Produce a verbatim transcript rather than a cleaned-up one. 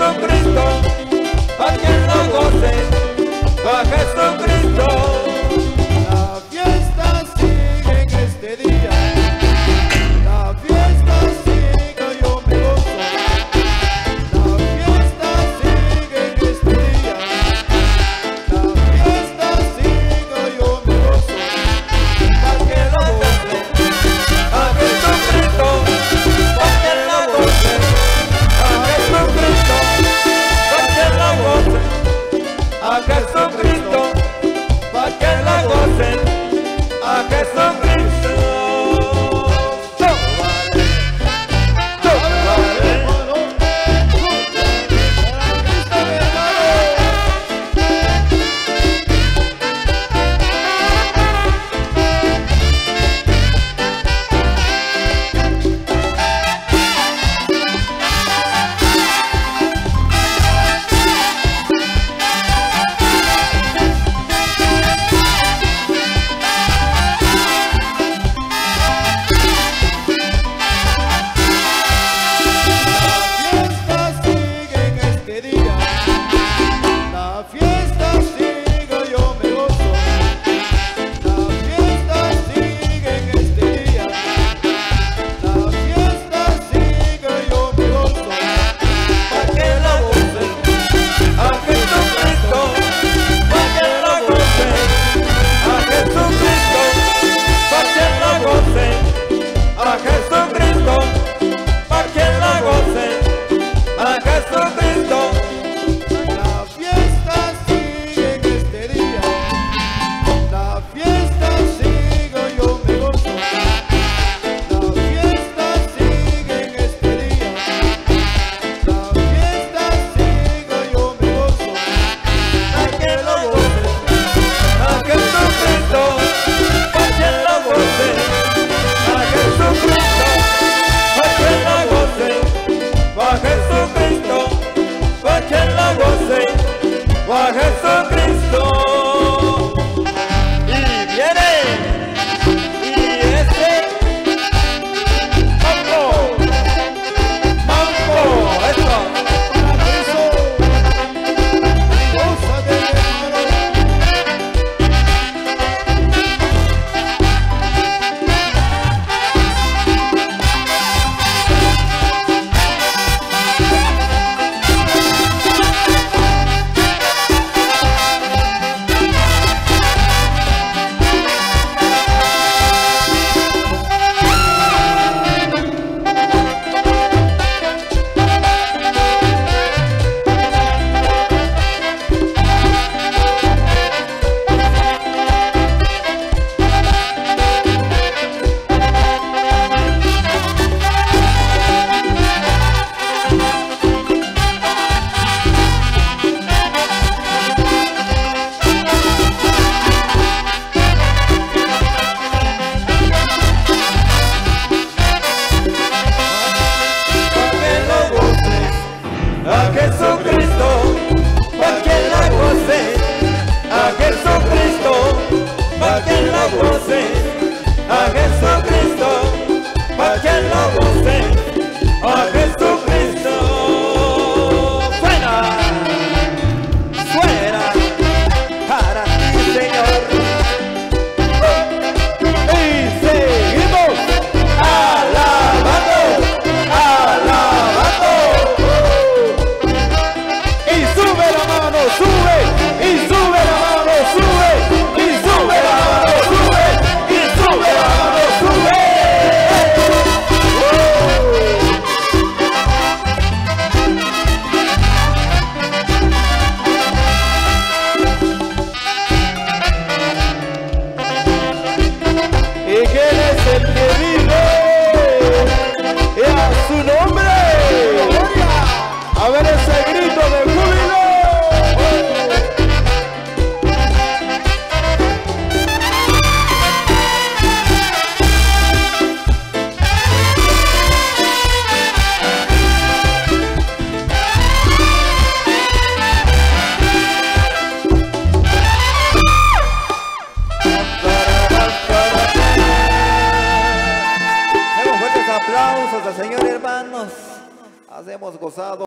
Jesucristo, pa' que la goce, a Jesucristo. La fiesta sigue en este día, la fiesta sigue, yo me gozo. La fiesta sigue en este día, la fiesta sigue, yo me gozo. Pa' que la goce, a Jesucristo, pa' que la goce, a Jesucristo, pa' que la goce, a Jesucristo, pa' que la gocen, a Jesucristo. A Jesucristo. Y viene, y ese mambo, mambo, eso. A Jesucristo, pa' que la goce, a Jesucristo, pa' que la goce, a Jesucristo, pa' que la goce, a Jesucristo. Suena, suena, para ti, Señor. Y seguimos alabando, alabando. Sube, y sube la mano, sube, y sube la mano, sube, y sube la mano, sube. ¿Y quién es el que vive? Y a su nombre. A ver ese grito de júbilo. Aplausos al Señor, hermanos. Hacemos gozado.